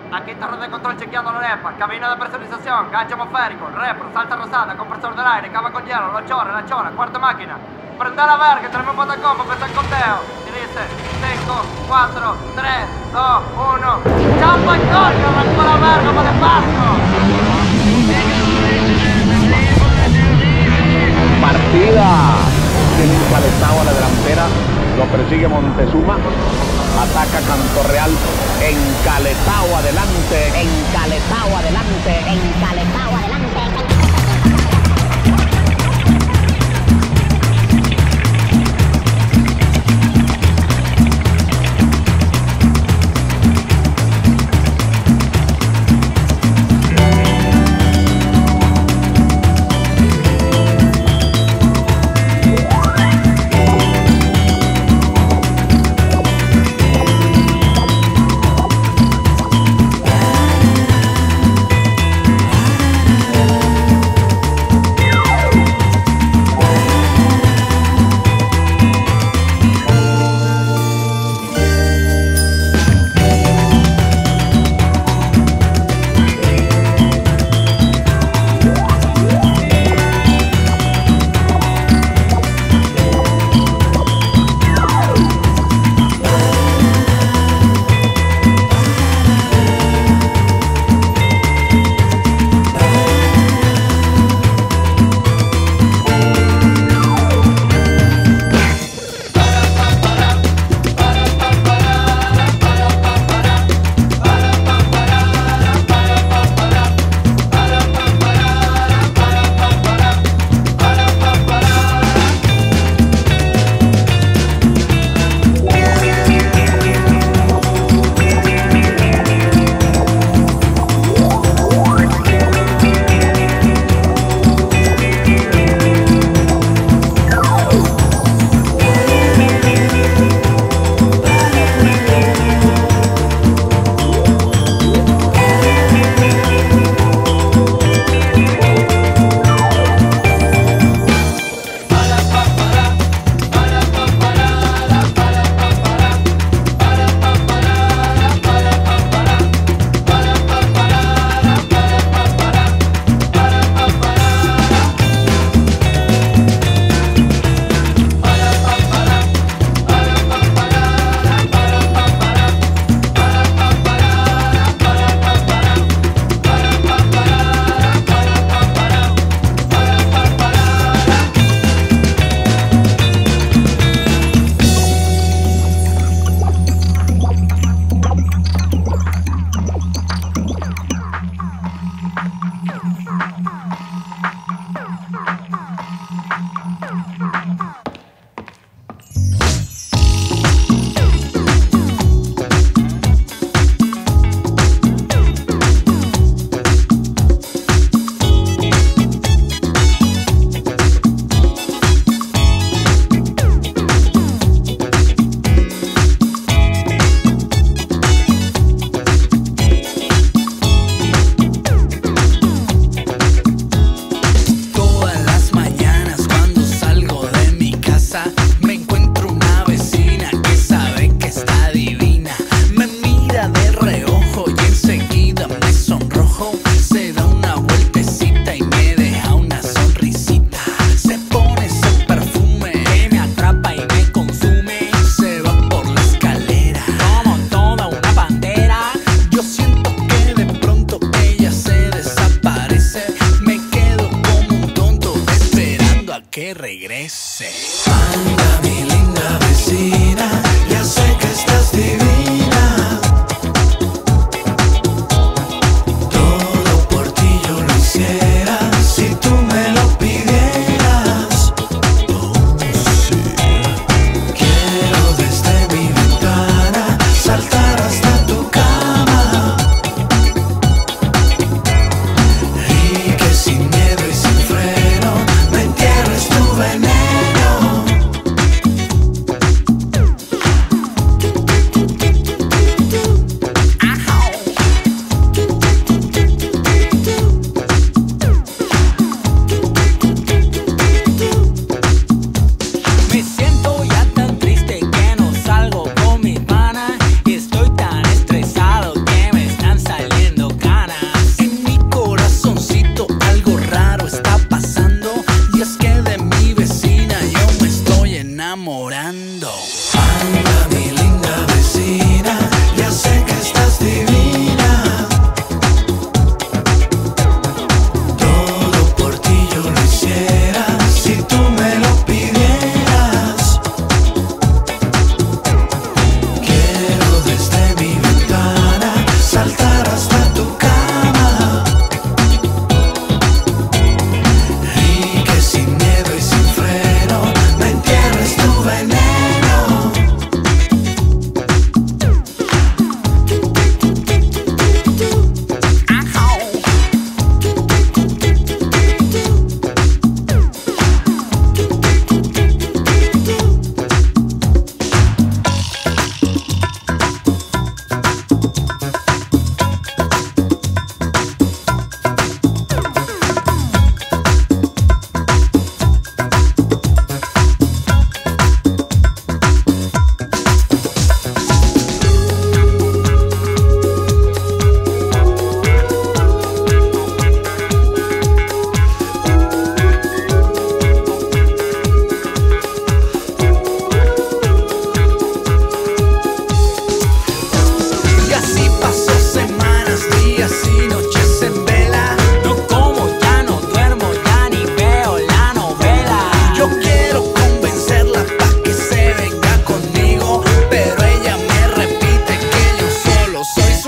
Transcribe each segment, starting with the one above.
Aquí torre de control chequeando la arepa, cabina de presurización, gancho atmosférico, repro, salta rosada, compresor del aire, cava con hielo, los chores, la chora, cuarta máquina. Prende la verga, tenemos patacón, empezar el conteo. Y dice 5, 4, 3, 2, 1. ¡Chapa el coño! ¡Arrancó la verga, para despacio! Partida. Tiene encalezado a la delantera, lo persigue Montezuma. Ataca Cantorreal, encaletado adelante, encaletado adelante, encaletado adelante.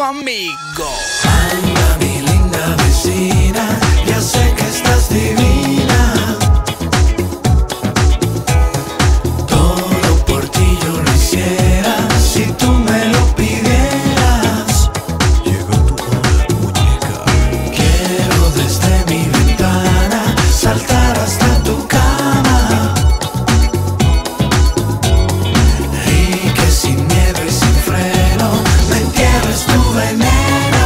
su amigo. Anda, mi linda vecina, ya sé que estás divina. Todo por ti yo lo hiciera, si tú me lo pidieras. Llegó tu hora, muñeca. Quiero desde mi ventana saltar hasta tu cama, y que sin miedo y sin freno me entierres tu veneno,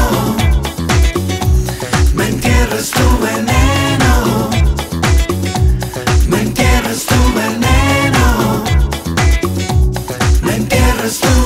me entierres tu veneno, me entierres tu veneno, me entierres tú.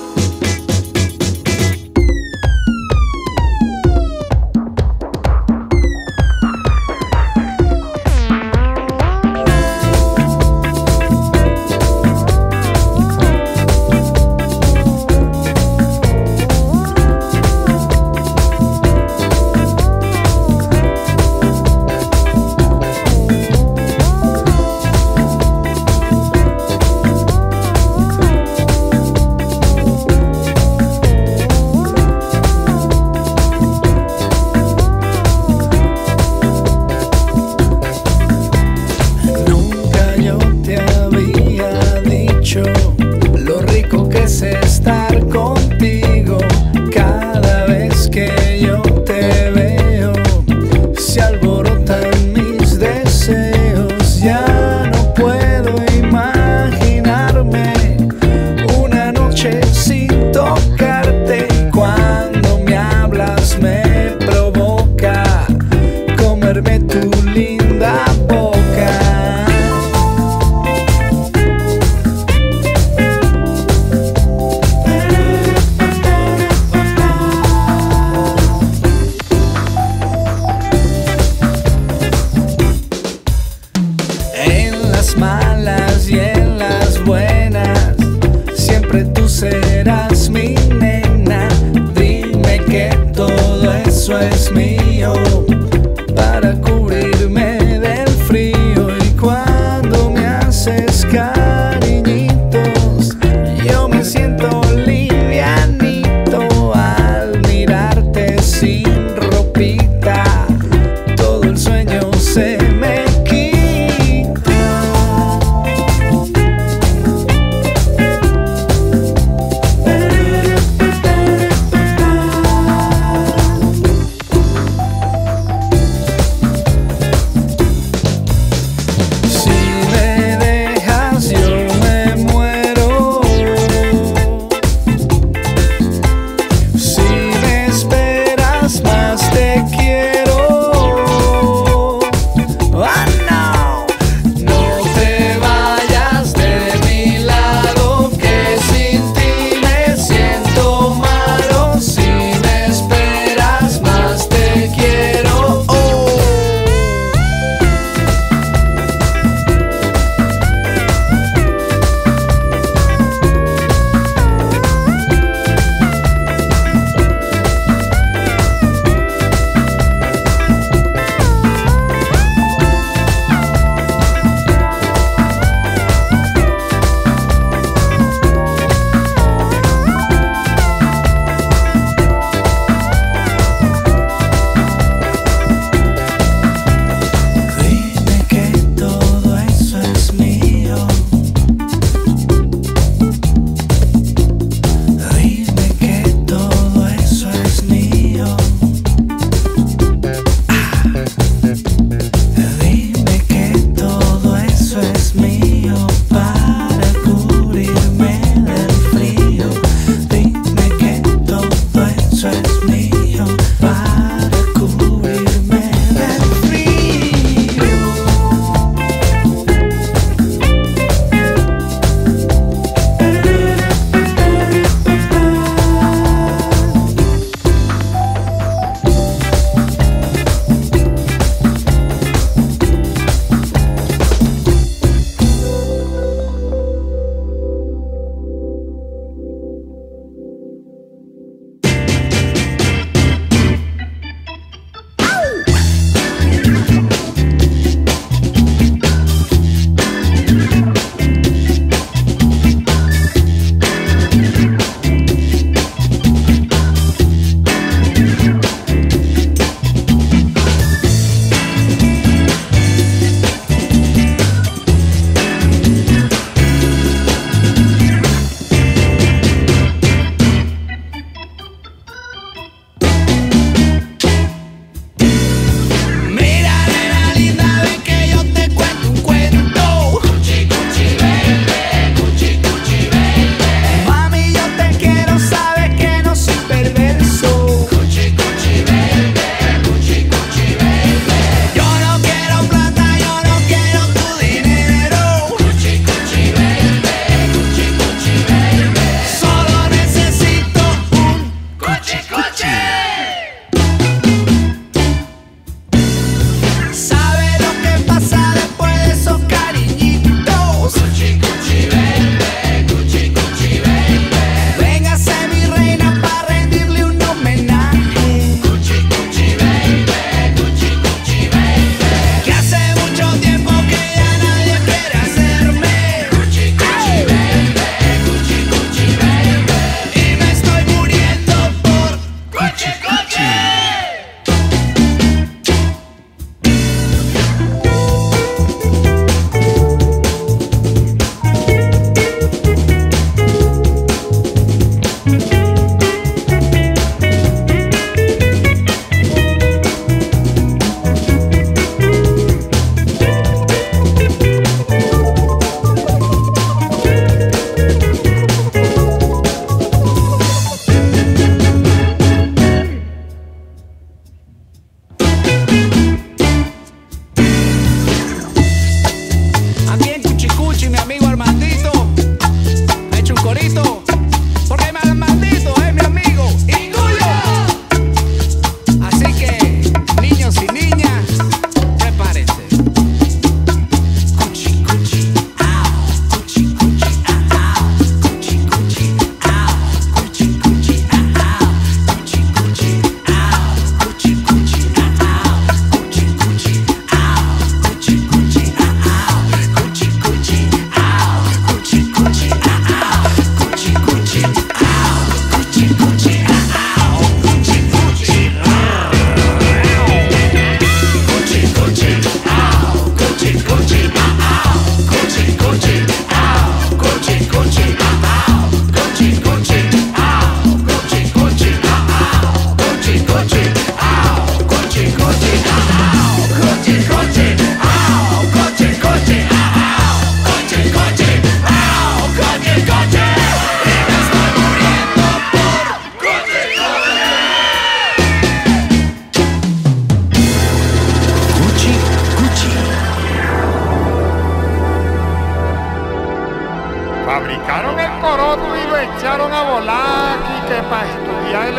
Nunca yo te había dicho lo rico que es estar contigo. Cada vez que yo te veo se alborotan mis deseos. Ya no puedo imaginarme una noche sin tocarte. Cuando me hablas me provoca comerme tu linda boca. En las malas y en las buenas, siempre tú serás mi nena. Dime que todo eso es mío para cubrirme del frío. Y cuando me haces cariñitos, yo me siento livianito al mirarte sin ropita. Todo el sueño se me quita.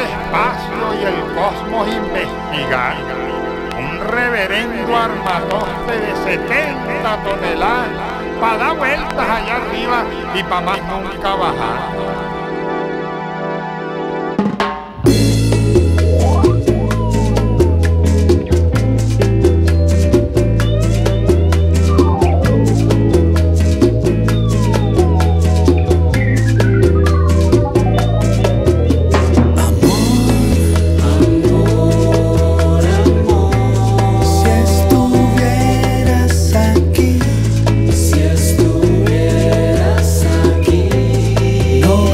espacio y el cosmos investigar. Un reverendo armatoste de 70 toneladas para dar vueltas allá arriba y para más nunca bajar. No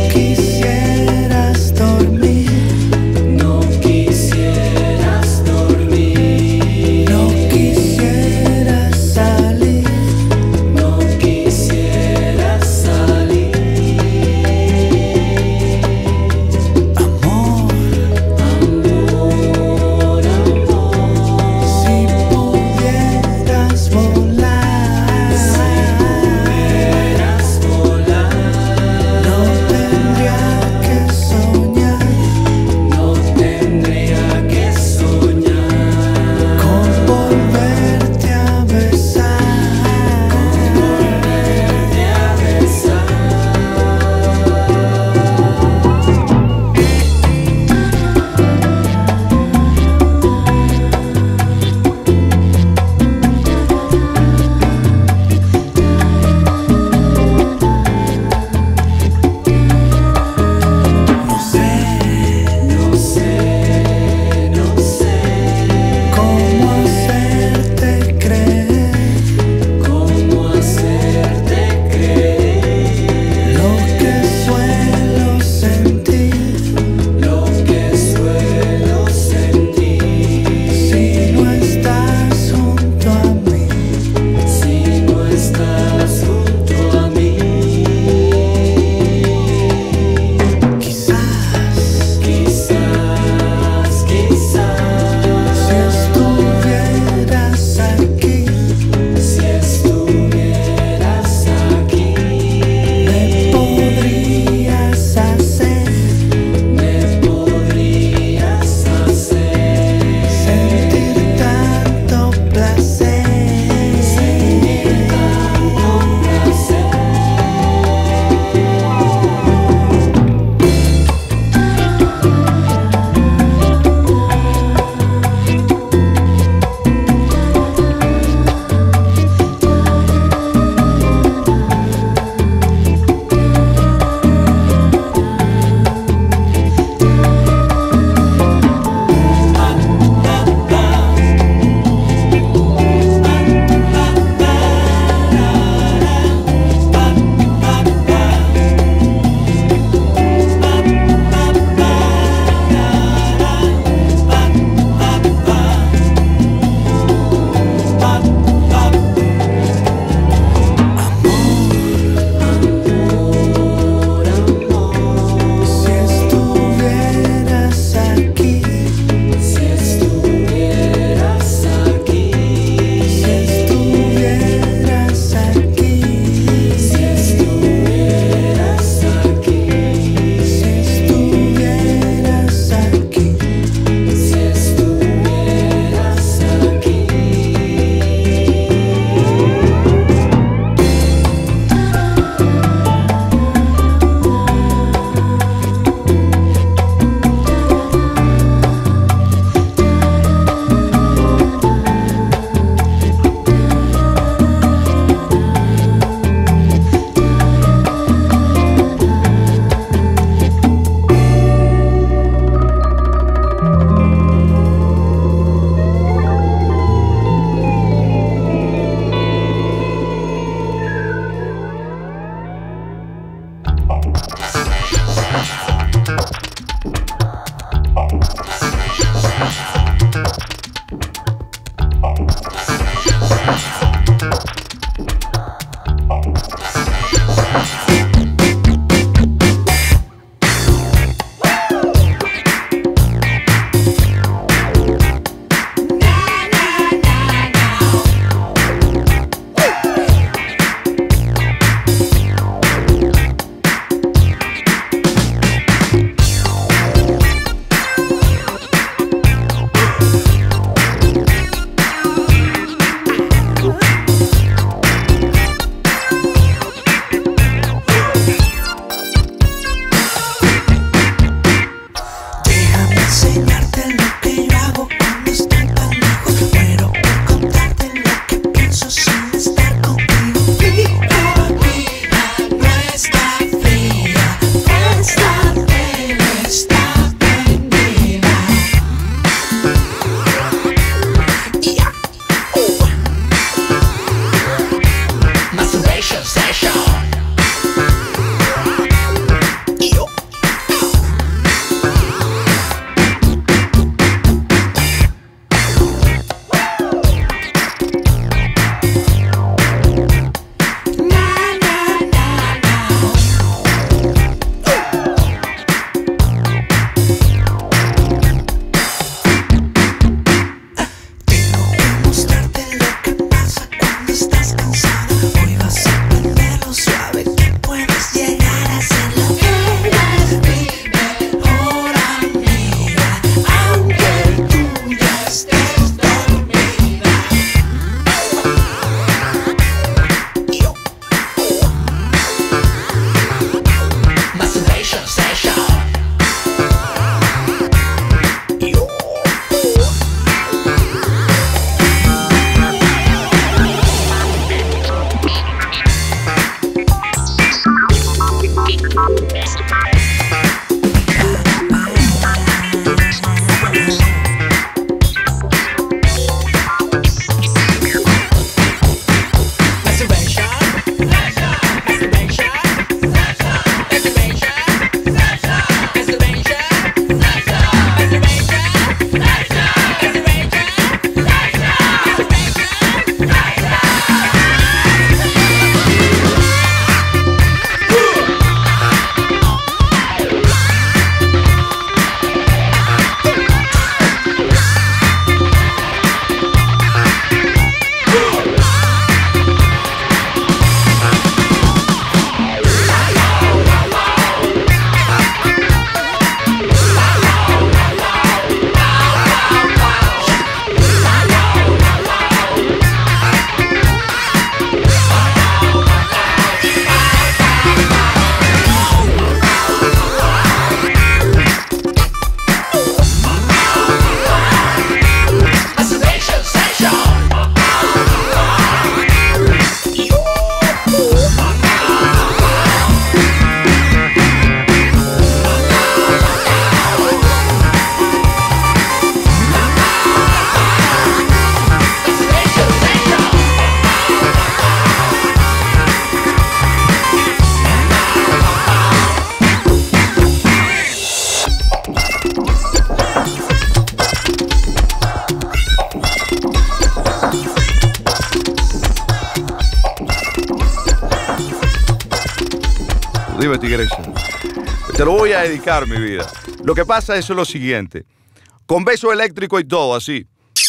Dime, tigresa. Te lo voy a dedicar, mi vida. Lo que pasa es lo siguiente. Con beso eléctrico y todo, así.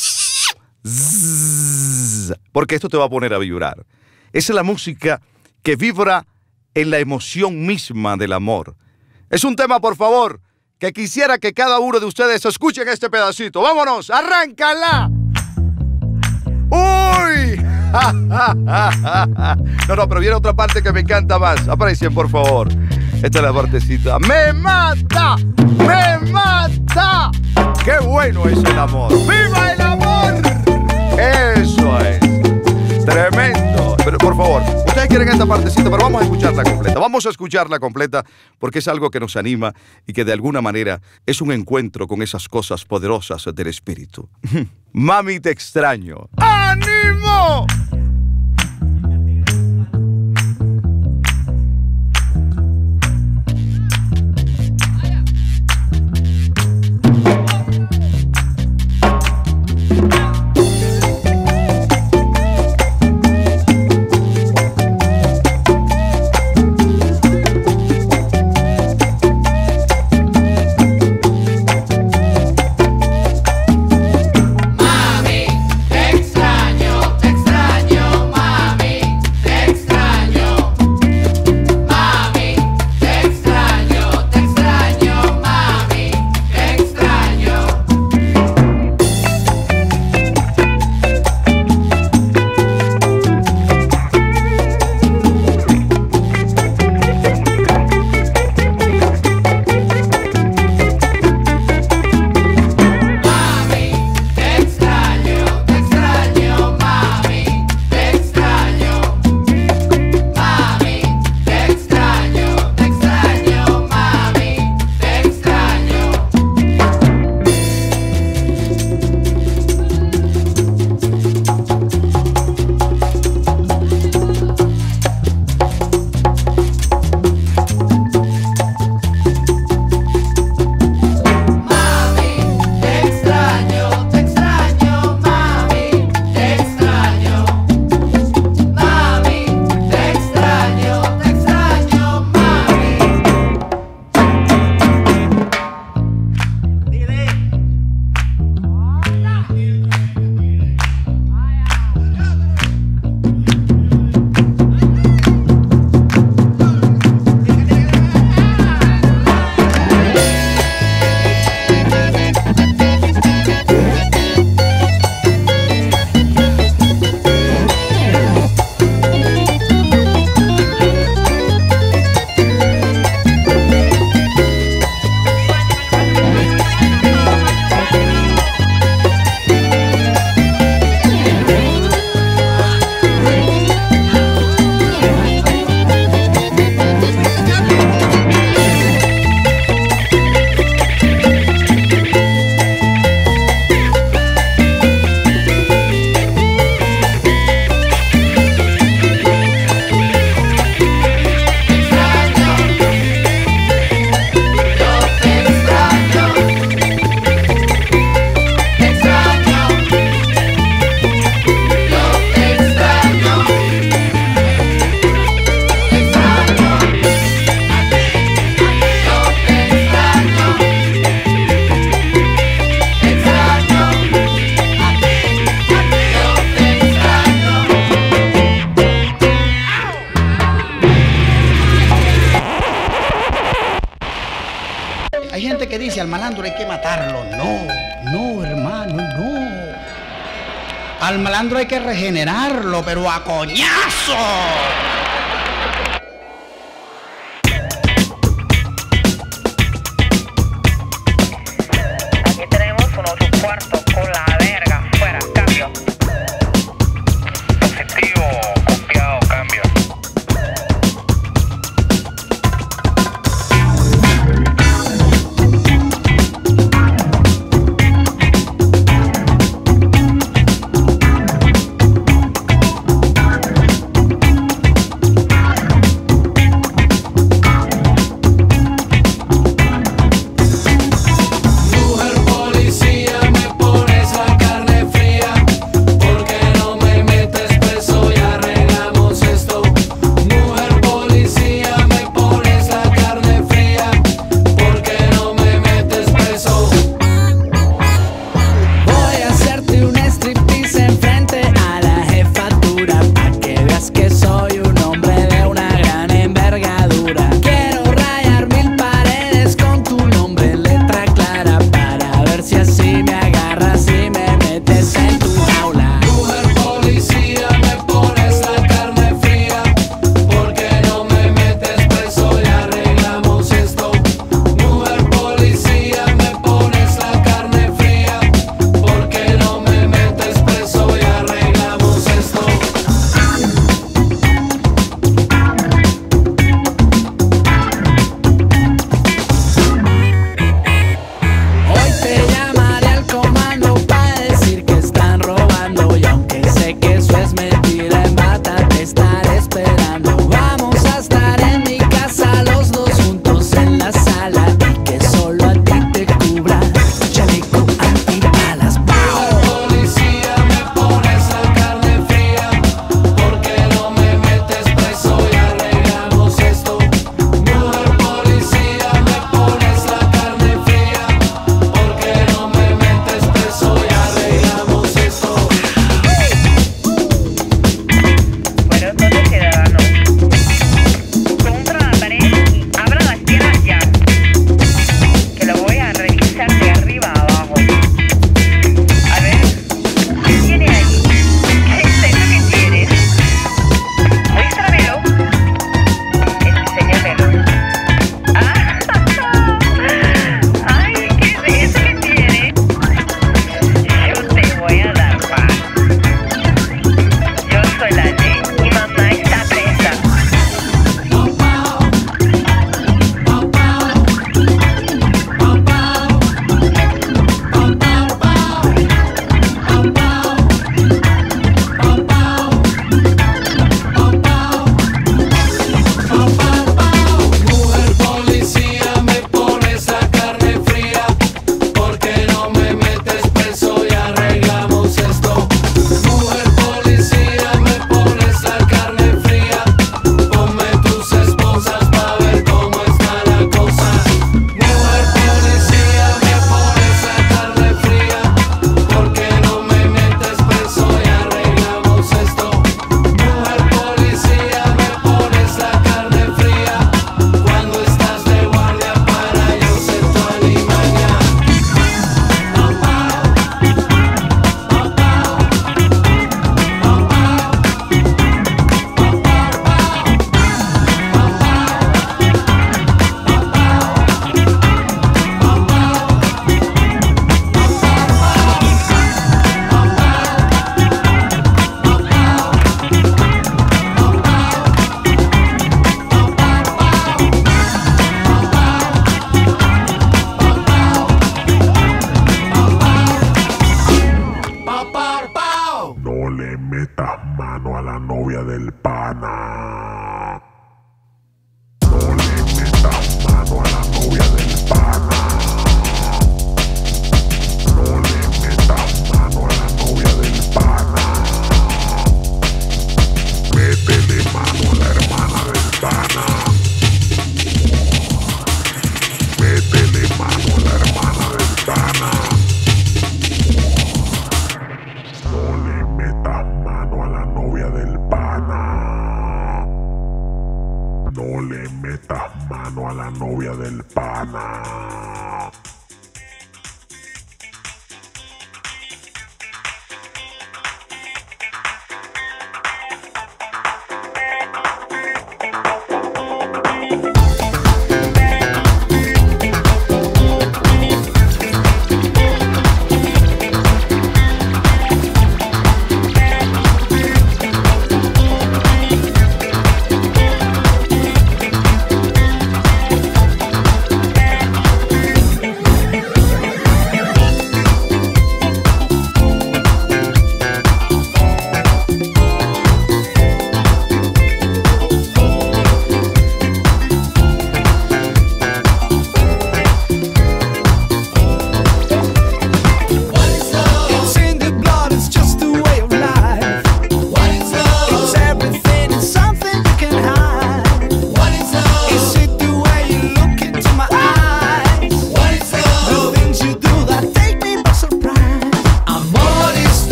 Zzz, porque esto te va a poner a vibrar. Esa es la música que vibra en la emoción misma del amor. Es un tema, por favor, que quisiera que cada uno de ustedes escuchen este pedacito. ¡Vámonos! ¡Arráncala! ¡Uy! No, pero viene otra parte que me encanta más. Aprecien, por favor. Esta es la partecita. ¡Me mata! ¡Me mata! ¡Qué bueno es el amor! ¡Viva el amor! Eso es. Tremendo. Pero por favor, ustedes quieren esta partecita, pero vamos a escucharla completa. Vamos a escucharla completa porque es algo que nos anima y que de alguna manera es un encuentro con esas cosas poderosas del espíritu. Mami, te extraño. ¡Ánimo! Hay gente que dice al malandro hay que matarlo. No, hermano, no. Al malandro hay que regenerarlo, pero a coñazo.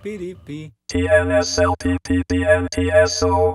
piripi. TNSLPPTNTSO.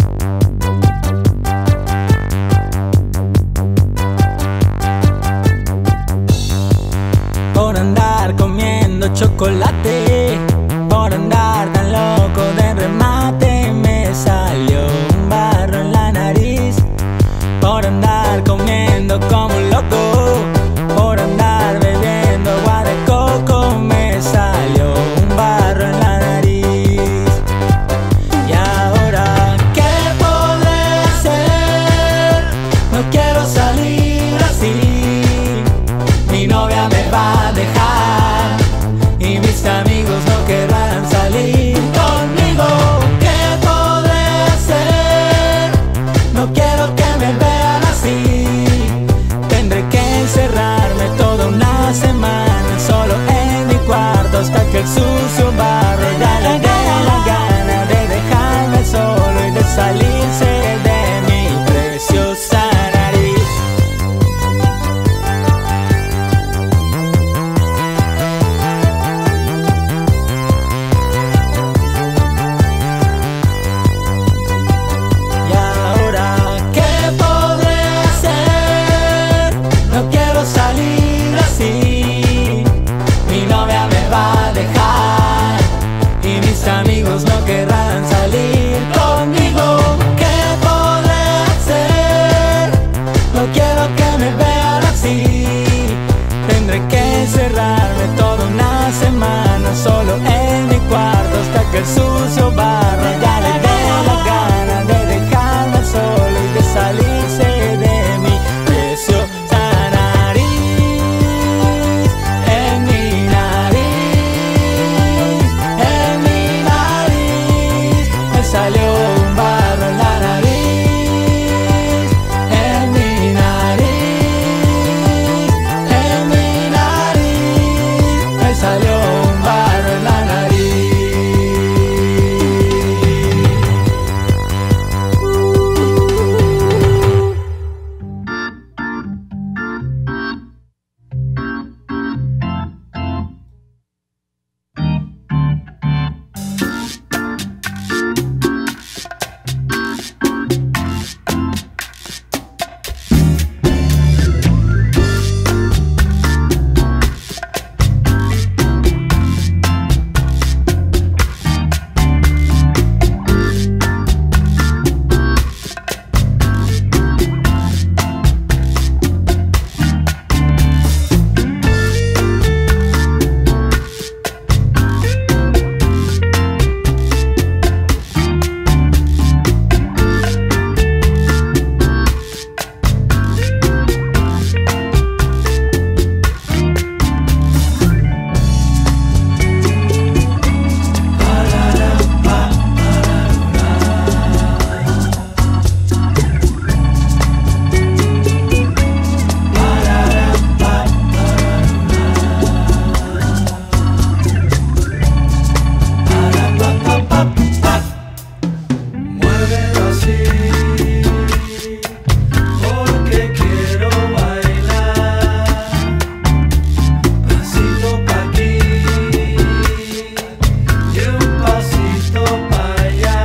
Por andar comiendo chocolate, por andar tan loco de remate, me salió un barro en la nariz. Por andar comiendo como un loco, por andar bebiendo agua de coco, me salió un barro en la nariz. Y ahora, ¿qué podré hacer? No quiero salir así. Mi novia me va a dejar y mis amigos no querrán salir conmigo. ¿Qué podré hacer? No quiero que me vean así. Tendré que encerrarme toda una semana solo en mi cuarto hasta que el sucio barro ya le dé la gana de dejarme solo y de salirse de mi preciosa nariz. Y ahora, ¿qué podré hacer? No quiero salir así. Mi novia me va a dejar y mis amigos no querrán salir conmigo. ¿Qué podré hacer? No quiero que me vean así. Tendré que encerrarme toda una semana solo en mi cuarto hasta que el sucio barro ya le dé la gana de dejarme solo y de salirse de mi preciosa nariz. En mi nariz, en mi nariz, me salió un barro en la nariz. En mi nariz, en mi nariz, me salió un barro en la nariz. Muévelo así, porque quiero bailar. Pasito pa' aquí y un pasito pa' allá.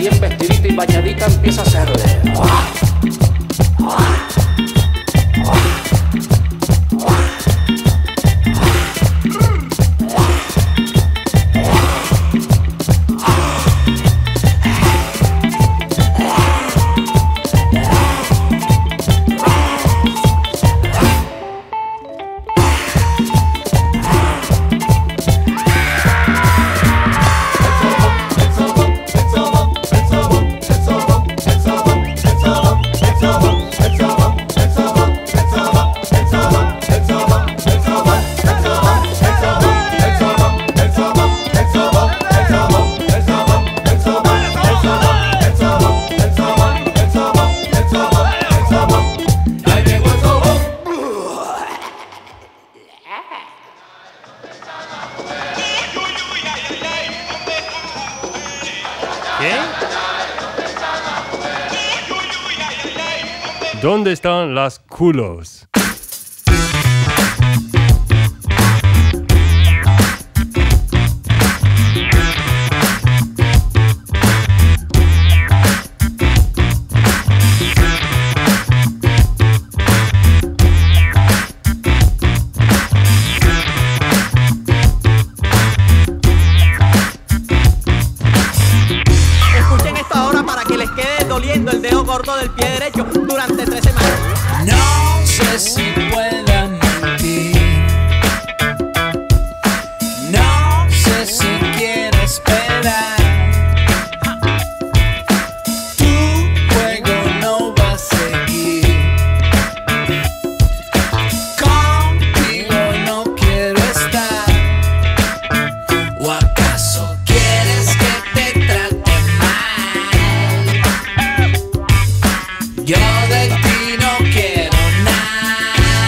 bien vestidita y bañadita empieza a hacerle. ¿Dónde están las culos? Escuchen esto ahora para que les quede doliendo el dedo gordo del pie derecho durante 3 semanas. No sé si pueda mentir. No sé si quiero esperar. Tu juego no va a seguir. Contigo no quiero estar. ¿O acaso quieres que te trate mal? Yo de ti no quiero nada.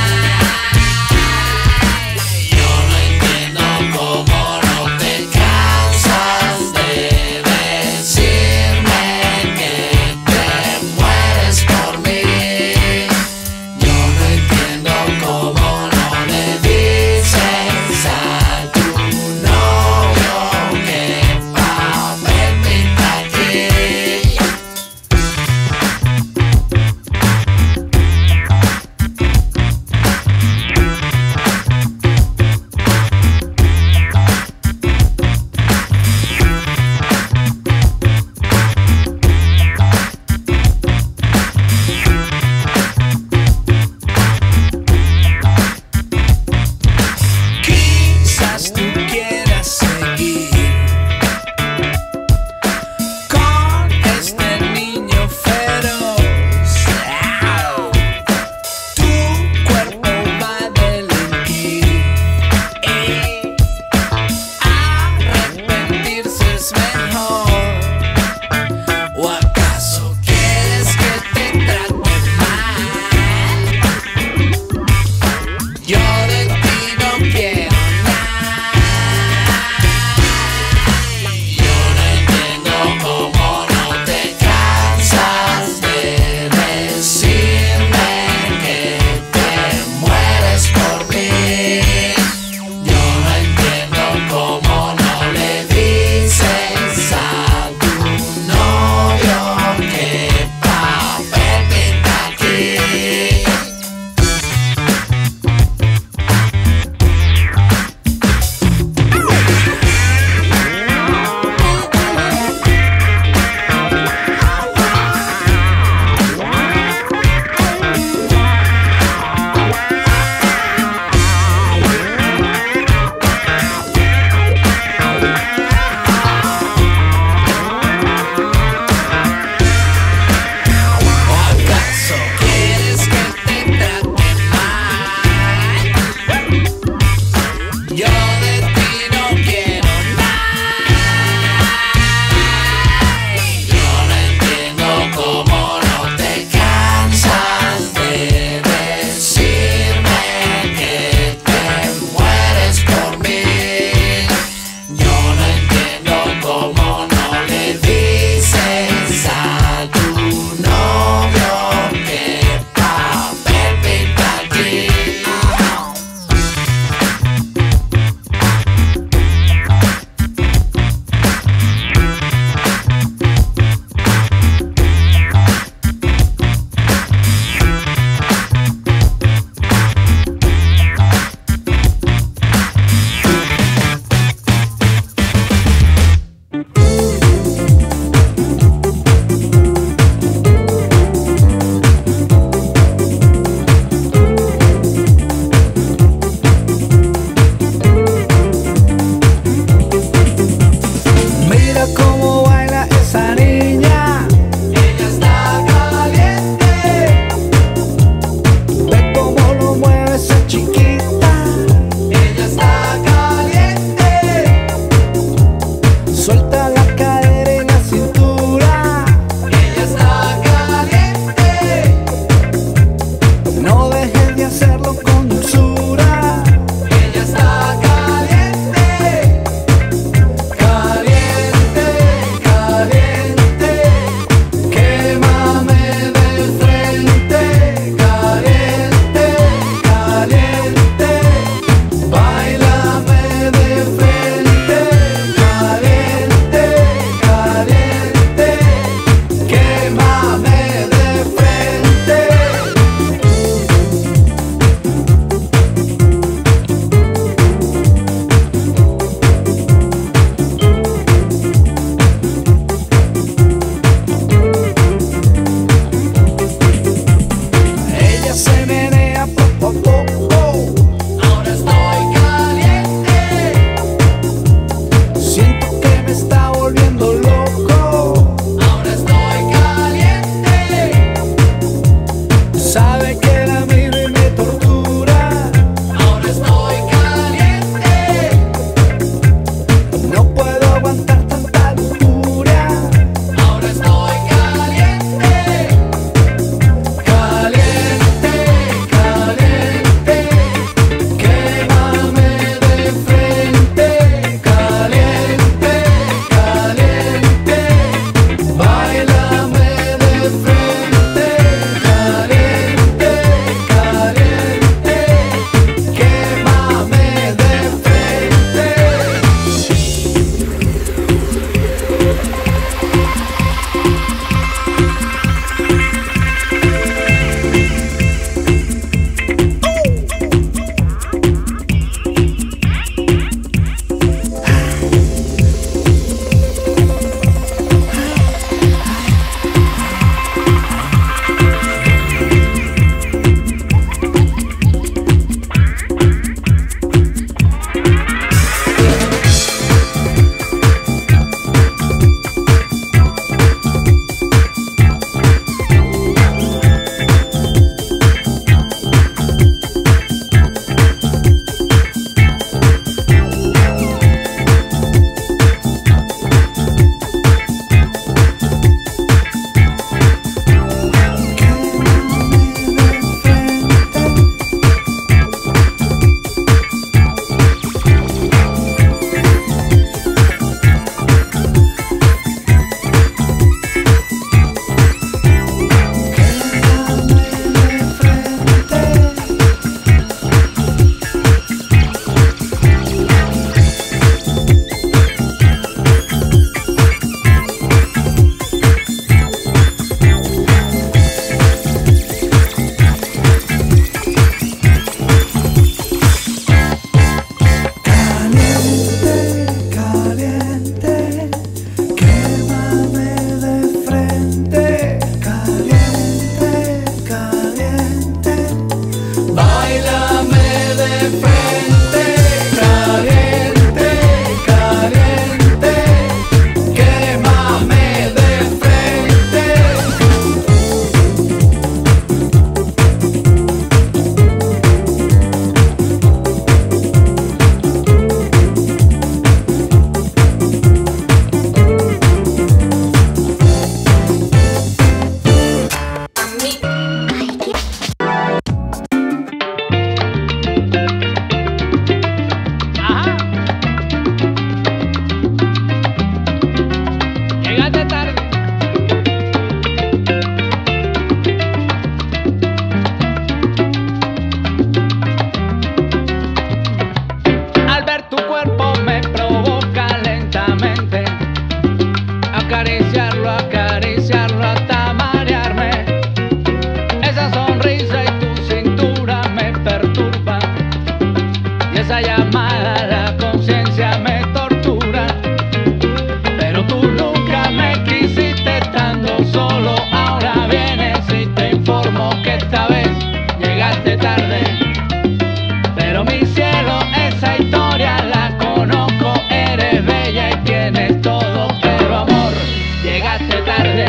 acariciarlo hasta marearme. Esa sonrisa y tu cintura me perturban, y esa llamada a la conciencia me tortura. Pero tú nunca me quisiste estando solo, ahora vienes y te informo que esta vez llegaste tarde. Pero mi cielo, esa historia la conozco, eres bella y tienes todo, pero amor, llegaste tarde.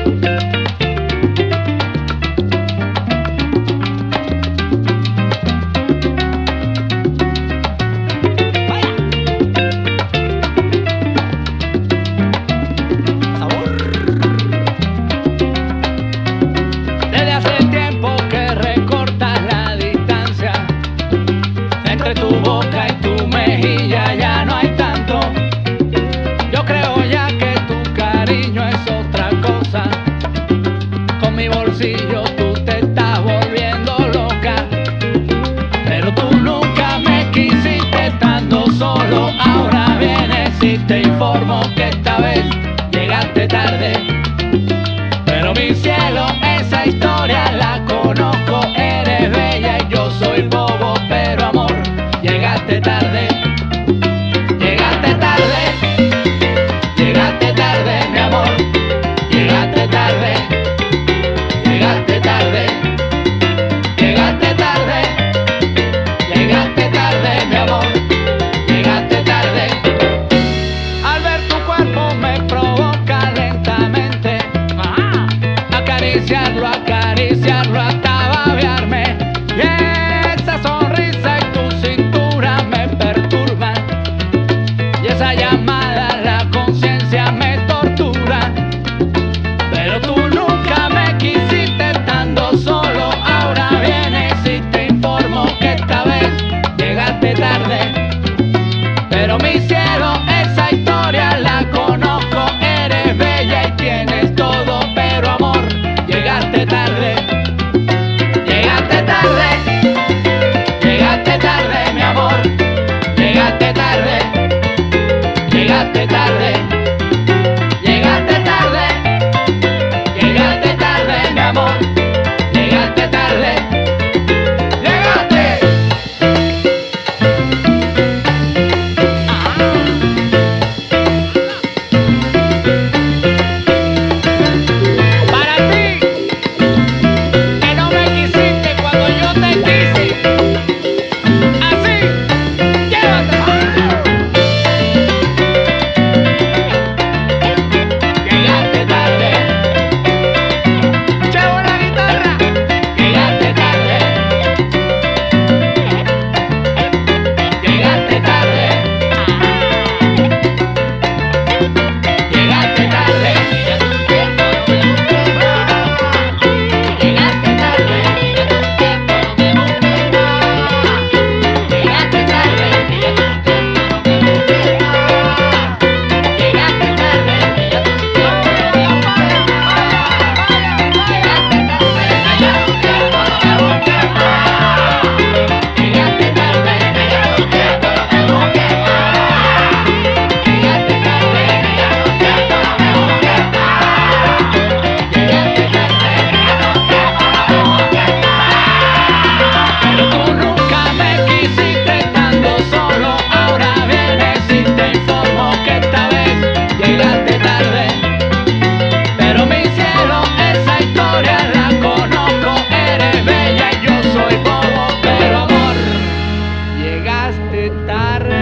Desde hace tiempo que recortas la distancia entre tu boca y tu mejilla, ya no hay tanto. Yo creo ya que tu cariño es otra cosa. Con mi bolsillo tú te estás volviendo loca. Pero tú nunca me quisiste estando solo, ahora vienes y te informo que esta vez llegaste tarde. Pero mi cielo, esa historia la conozco, eres bella y yo soy bobo, pero amor, llegaste tarde. Llegaste tarde, llegaste tarde, mi amor, llegaste tarde, llegaste tarde, llegaste tarde, llegaste tarde, mi amor, llegaste tarde. Al ver tu cuerpo me provoca lentamente acariciarlo, acariciarlo hasta babearme. Y esa sonrisa y tu cintura me perturban, y esa llamada a la conciencia me tortura. Pero tú nunca me quisiste estando solo, ahora vienes y te informo que esta vez llegaste tarde. Pero mi cielo, esa historia la conozco, eres bella y tienes todo, pero amor, llegaste tarde. Llegaste tarde, llegaste tarde, mi amor, llegaste tarde, llegaste tarde, llegaste tarde, llegaste tarde, mi amor, llegaste tarde, llegaste. Para ti, que no me quisiste cuando yo te quise, así, llévate. Llegaste tarde, llevo la guitarra. Llegaste tarde, llegaste tarde, llegaste tarde, llegaste tarde, llegaste tarde, llegaste Pero tú nunca me quisiste estando solo, ahora vienes y te informo que esta vez llegaste tarde. Pero mi cielo, esa historia la conozco, eres bella y yo soy bobo, pero amor, llegaste tarde.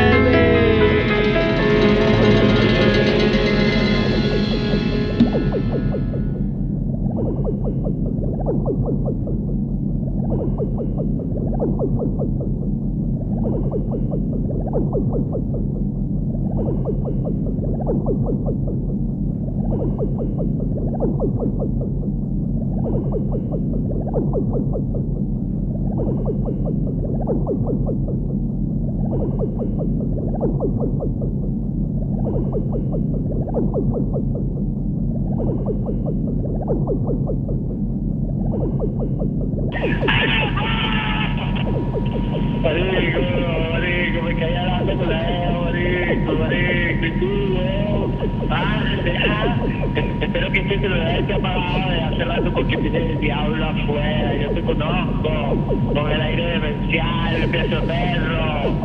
Marico, me caía la pelea, marico. Espero que este celular esté apagado de hace rato porque tiene el diablo afuera. Yo te conozco. Con el aire demencial, el peso perro.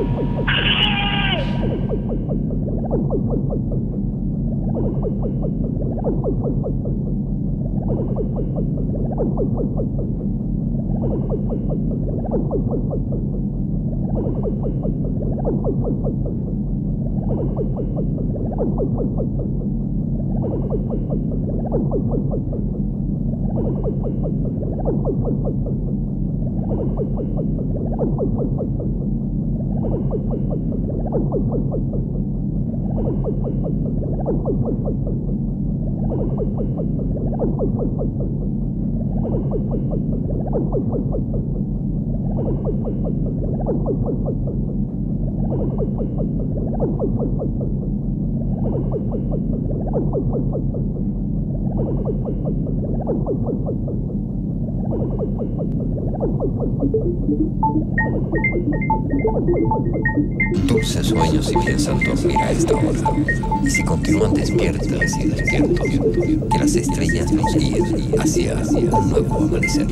Dulces sueños si piensan dormir a esta hora. Y si continúan despiertas y despiertos, que las estrellas nos guíen hacia un nuevo amanecer.